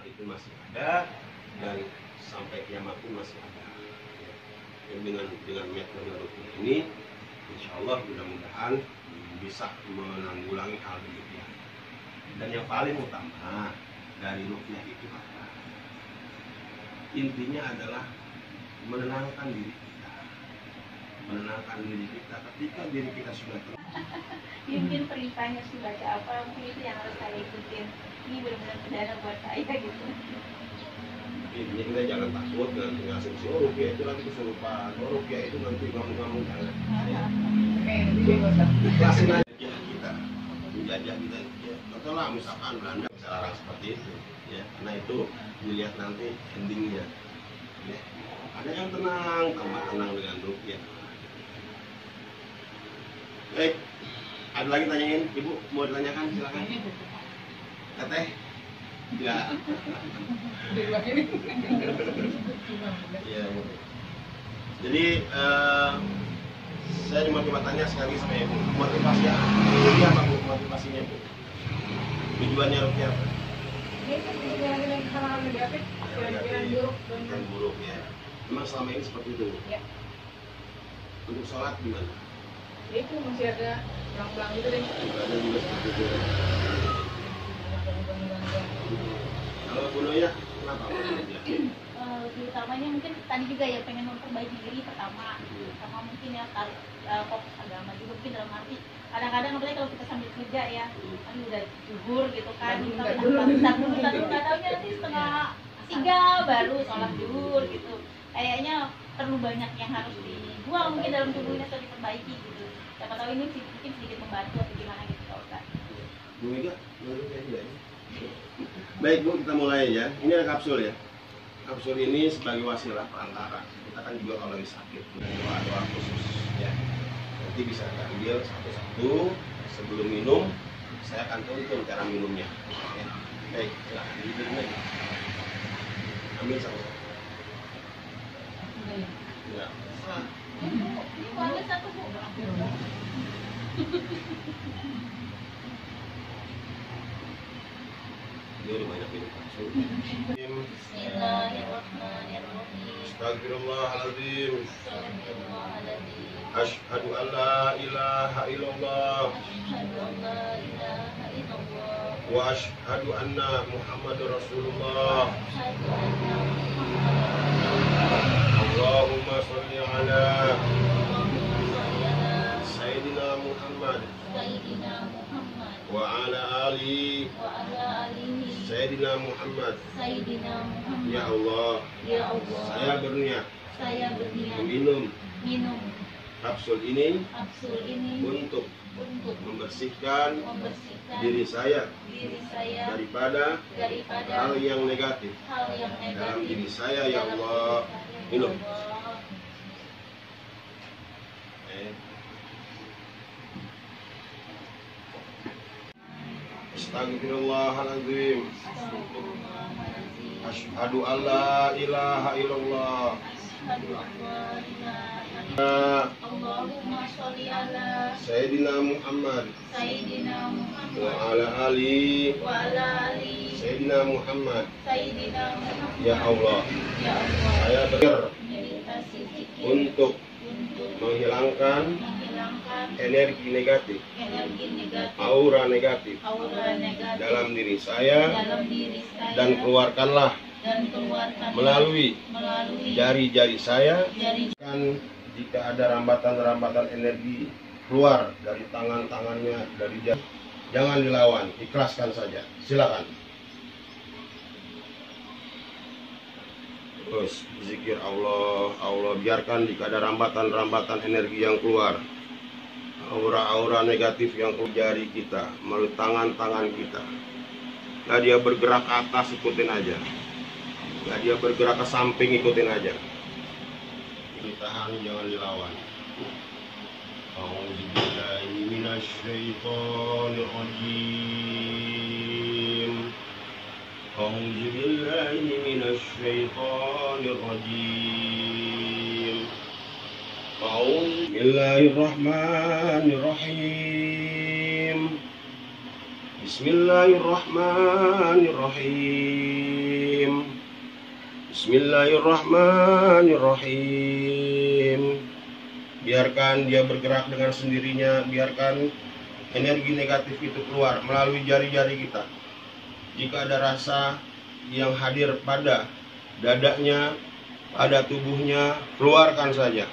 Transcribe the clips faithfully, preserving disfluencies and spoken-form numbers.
itu masih ada dan sampai kiamat pun masih ada. Dan dengan dengan metode rukyah ini, insya Allah mudah-mudahan bisa menanggulangi hal demikian. Dan yang paling utama dari rukyah itu apa? Intinya adalah menenangkan diri kita, menenangkan diri kita ketika diri kita sudah tenang. Mungkin perintahnya sudah baca apa, mungkin itu yang harus saya ikutin. Ini benar-benar perdana buat saya gitu. Intinya kita jangan takut nanti ngasih oh rukyah itu nanti kesurupan, oh rukyah itu nanti ngomong-ngomong, jangan. Ikhlasin aja kita, menjajah kita. Ya, contohlah misalkan Belanda bisa larang seperti itu, ya, karena itu dilihat nanti endingnya. Ya. Ada yang tenang, tambah tenang dengan rukyah. Baik, ada lagi tanyain, Ibu mau ditanyakan silakan. Teteh? Enggak. Iya. Jadi uh, saya cuma coba tanya sekali sama Ibu, motivasi ini apa Bu? Motivasinya Bu? Tujuannya rukyah apa? Ini kan pikiran-pikiran hal-hal negatif, pikiran buruk, pikiran buruk ya. Memang selama ini seperti itu. Ya. Untuk sholat gimana? Ya itu masih ada pulang-pulang gitu deh. Ada juga seperti itu. Kalau Bu Noya, kenapa? Uh, utamanya mungkin tadi juga ya pengen memperbaiki diri pertama, sama mungkin ya uh, fokus agama juga mungkin dalam arti kadang-kadang apalagi kalau kita sambil kerja ya, kan udah zuhur gitu kan, kita udah satu satu nggak tahunya nanti setengah tiga baru sholat zuhur gitu. Kayaknya perlu banyak yang harus dibuang mungkin dalam tubuhnya atau diperbaiki gitu. Siapa tahu ini mungkin sedikit membantu atau gimana gitu Pak Ustadz. Bu Mega, menurut saya juga ya. Baik Bu, kita mulai ya. Ini ada kapsul ya. Kapsul ini sebagai wasilah perantara. Kita kan juga kalau lagi sakit doa-doa khusus ya. Nanti bisa diambil satu-satu sebelum minum. Saya akan tuntun cara minumnya. Ya. Baik, silahkan diminum aja. Ambil satu-satu. Ya. Ambil satu Bu. Dia udah banyak minum kapsul. Bismillahirrahmanirrahim. Astagfirullahaladzim. Asyhadu an la ilaha illallah. Wa asyhadu anna Muhammadur Rasulullah. Allahumma sholli ala Sayyidina Muhammad wa ala ali Sayyidina Muhammad. Ya Allah, saya berniat meminum kapsul ini untuk membersihkan diri saya daripada hal yang negatif dalam diri saya. Ya Allah, minum. Astagfirullahaladzim. Asyhadu an la ilaha illallah. Allahumma sholli ala Sayyidina Muhammad Sayyidina Muhammad wa ala ali wa ala ali Sayyidina Muhammad. Sayyidina Muhammad. Ya Allah, Ya Allah, saya berpikir meditasi zikir untuk untuk menghilangkan menghilangkan energi negatif, energi negatif, aura negatif aura negatif dalam diri saya, dalam diri saya, dan keluarkanlah dan keluarkan melalui melalui jari-jari saya. jari Kan jika ada rambatan-rambatan energi keluar dari tangan-tangannya, dari jari, jangan dilawan, ikhlaskan saja. Silakan. Terus zikir Allah, Allah biarkan jika ada rambatan-rambatan energi yang keluar, aura-aura negatif yang keluar jari kita, melalui tangan-tangan kita. Nah dia bergerak ke atas, ikutin aja. Nah dia bergerak ke samping, ikutin aja. Ditahan, jangan dilawan. A'udzubillahi minasyaitonir rajim. A'udzubillahi minasyaitonir rajim. A'udzubillahi rahmanir rahim. Bismillahirrahmanirrahim. Bismillahirrahmanirrahim. Biarkan dia bergerak dengan sendirinya, biarkan energi negatif itu keluar melalui jari-jari kita. Jika ada rasa yang hadir pada dadanya, pada tubuhnya, keluarkan saja.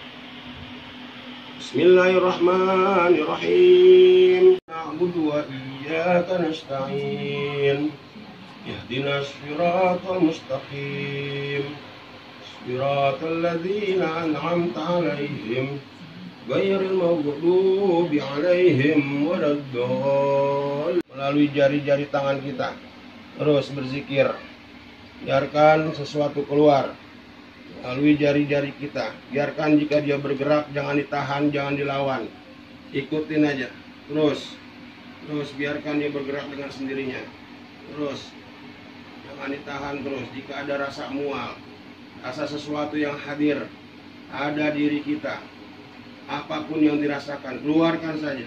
Bismillahirrahmanirrahim. Na'budu wa iyyaka nasta'in. Ihdinas siratal mustaqim. Siratal ladzina an'amta 'alaihim ghairil maghdubi 'alaihim waladdallin. Melalui jari-jari tangan kita terus berzikir. Biarkan sesuatu keluar melalui jari-jari kita. Biarkan jika dia bergerak, jangan ditahan, jangan dilawan. Ikutin aja. Terus. Terus biarkan dia bergerak dengan sendirinya. Terus. Jangan ditahan terus. Jika ada rasa mual, rasa sesuatu yang hadir, ada diri kita, apapun yang dirasakan, keluarkan saja.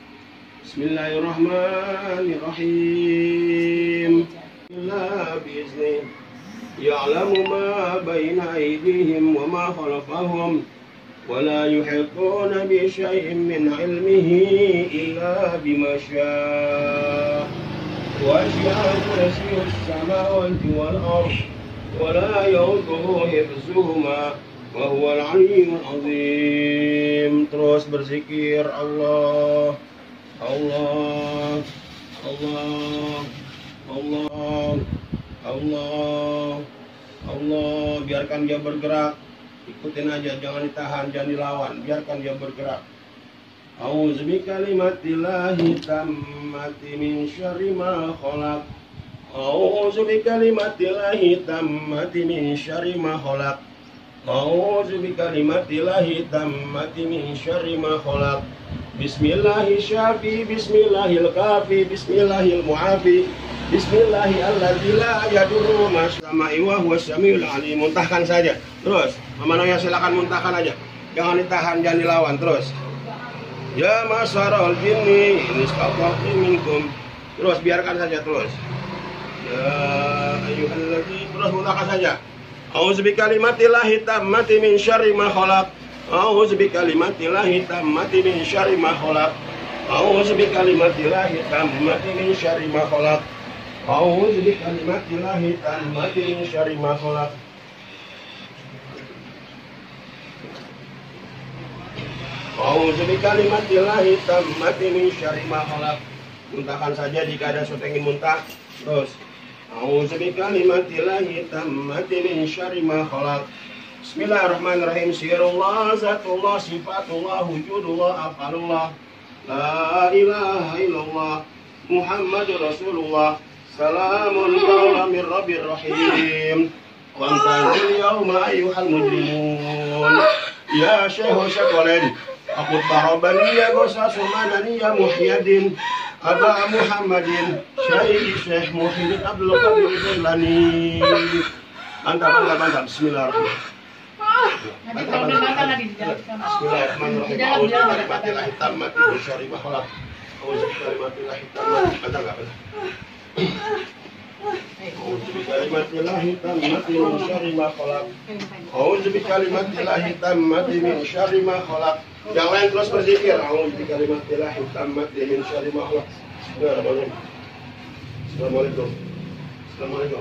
Bismillahirrahmanirrahim. La bi'izni. يعلم ما بين أيديهم وما خلفهم ولا يحيطون بشيء من علمه إلا بما شاء وسع كرسيه السماوات والأرض ولا يؤوده حفظهما وهو العلي العظيم. Terus berzikir Allah Allah Allah Allah Allah, Allah, biarkan dia bergerak, ikutin aja, jangan ditahan, jangan dilawan, biarkan dia bergerak. A'udzu bikalimatillahi tammati min syarri ma khalaq. A'udzu bikalimatillahi tammati min syarri ma khalaq. A'udzu bikalimatillahi tammati min syarri ma khalaq. Bismillahir syafi, bismillahil kafi, bismillahil muafi. Bismillahirrahmanirrahim. La yadurru ma'as-sama'i wa huwas samiul 'alim. Muntahkan saja. Terus, Mama Noya silakan muntahkan aja. Jangan ditahan, jangan dilawan. Terus. Ya masyarul jinni inistaqatu minkum. Terus biarkan saja terus. Ya ayyuhalladzina, terus muntahkan saja. A'udzu bikalimatillahi tammati min syarri ma khalaq. A'udzu bikalimatillahi tammati min syarri ma khalaq. A'udzu bikalimatillahi tammati min syarri ma khalaq. A'udzu bikalimatillahi tammati min syarri ma khalaq. A'udzu bikalimatillahi tammati min syarri ma khalaq. Muntahkan saja jika ada sesuatu yang ingin muntah. Terus. A'udzu bikalimatillahi tammati min syarri ma khalaq. Bismillahirrahmanirrahim. Sirullah, zatullah, sifatullah, wujudullah, afalullah. La ilaha illallah Muhammadur Rasulullah. Salamun qawlan min rabbir rahim. Wantazil yawma ayyuhal mujrimun. Ya syekh syekholen aku tarabani ya gosa sumanani ya muhyadin Aba Muhammadin Syekh Syekh Muhyiddin Abdul Qadir Jailani. Mantap, mantap, mantap. Bismillahirrahmanirrahim. Bismillahirrahmanirrahim. A'udzu bikalimatillahi tammati min syarri ma khalaq. A'udzu bikalimatillahi tammati. Betul enggak betul? A'udzu bikalimatillahi tammati min syarri ma khalaq. A'udzu bikalimatillahi tammati min syarri ma khalaq. Yang lain terus berzikir. A'udzu bikalimatillahi tammati min syarri ma khalaq. Bismillahirrahmanirrahim. Assalamualaikum. Assalamualaikum.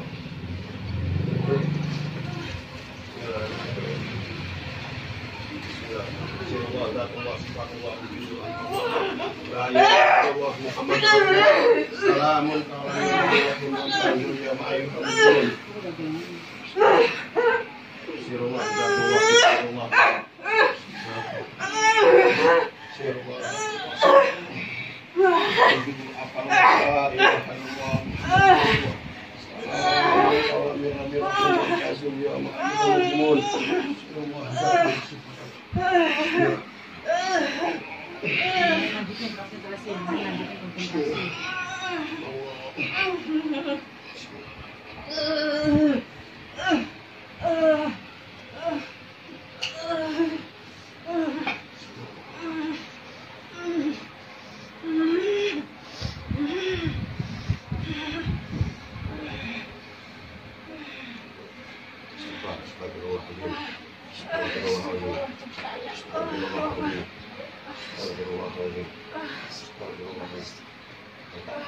Hmm. Astagfirullahaladzim. Astagfirullahaladzim. Astagfirullahaladzim. Astagfirullahaladzim. Astagfirullahaladzim.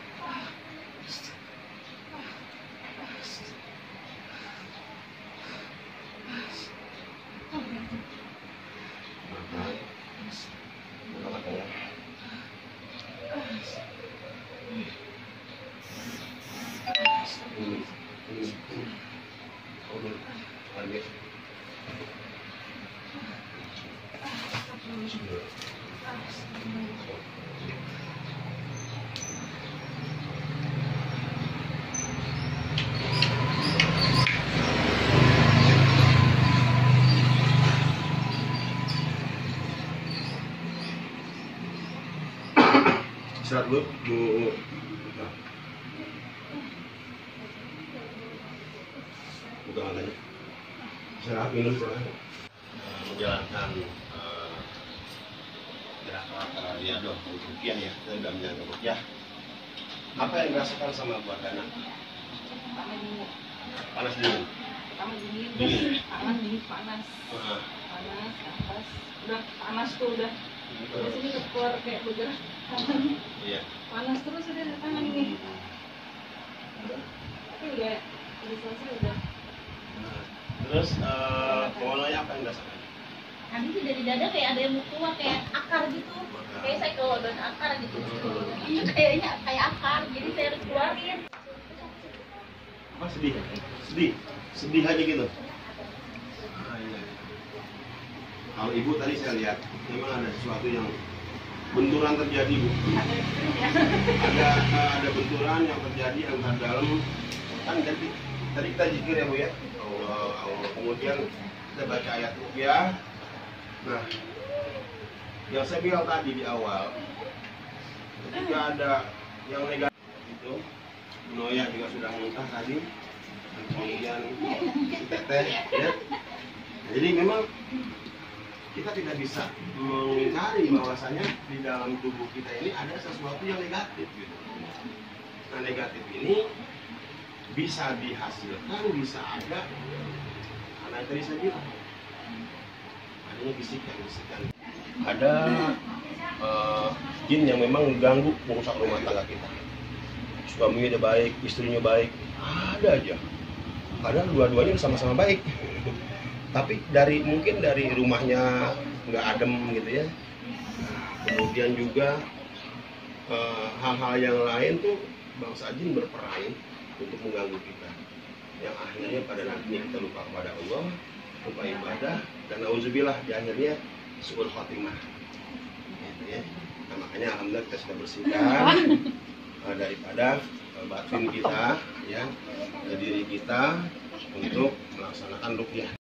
Istirahat dulu, Bu. Nah. Buka matanya. Istirahat minum istirahat. Menjalankan uh, gerakan uh, riadoh rukiah ya, kita sudah menjalankan rukiah. Apa yang dirasakan sama buat Dana? Pertama dingin. Panas dingin. Pertama dingin, Dingin. terus tangan dingin panas. Uh, Panas, panas. Udah panas tuh udah. Di sini udah keluar kayak bergerak tangan. Iya. Panas terus udah tangan ini. Tapi udah udah selesai udah. Nah, terus uh, mulanya apa yang dirasakan? Tadi sih dari dada kayak ada yang mau keluar kayak akar gitu. Kayak saya kelodon akar gitu. Iya kayaknya kayak akar. Jadi saya harus keluarin. Apa sedih? Sedih? Sedih aja gitu? Ah, iya. Kalau ibu tadi saya lihat memang ada sesuatu yang benturan terjadi, Bu. Ada uh, ada benturan yang terjadi antara dalam kan jadi tadi kita zikir ya, Bu ya. Allah, Allah. Kemudian kita baca ayat ruqyah. Nah, yang saya bilang tadi di awal, ketika ada yang negatif itu, Noya juga sudah muntah tadi, kemudian teteh, ya. Jadi memang kita tidak bisa mengingkari bahwasanya di dalam tubuh kita ini ada sesuatu yang negatif gitu. Nah, negatif ini bisa dihasilkan, bisa ada karena yang tadi saya bilang adanya bisikan-bisikan. Ada uh, jin yang memang mengganggu merusak rumah tangga kita. Suaminya udah baik, istrinya baik, ada aja. Padahal dua-duanya sama-sama baik. Tapi dari mungkin dari rumahnya nggak adem gitu ya. Kemudian juga hal-hal uh, yang lain tuh bangsa jin berperan untuk mengganggu kita. Yang akhirnya pada nantinya kita lupa kepada Allah, lupa ibadah, dan nauzubillah di akhirnya suul khotimah. Gitu ya. Nah, makanya alhamdulillah kita sudah bersihkan uh, daripada uh, batin kita, ya, diri kita untuk melaksanakan ruqyah.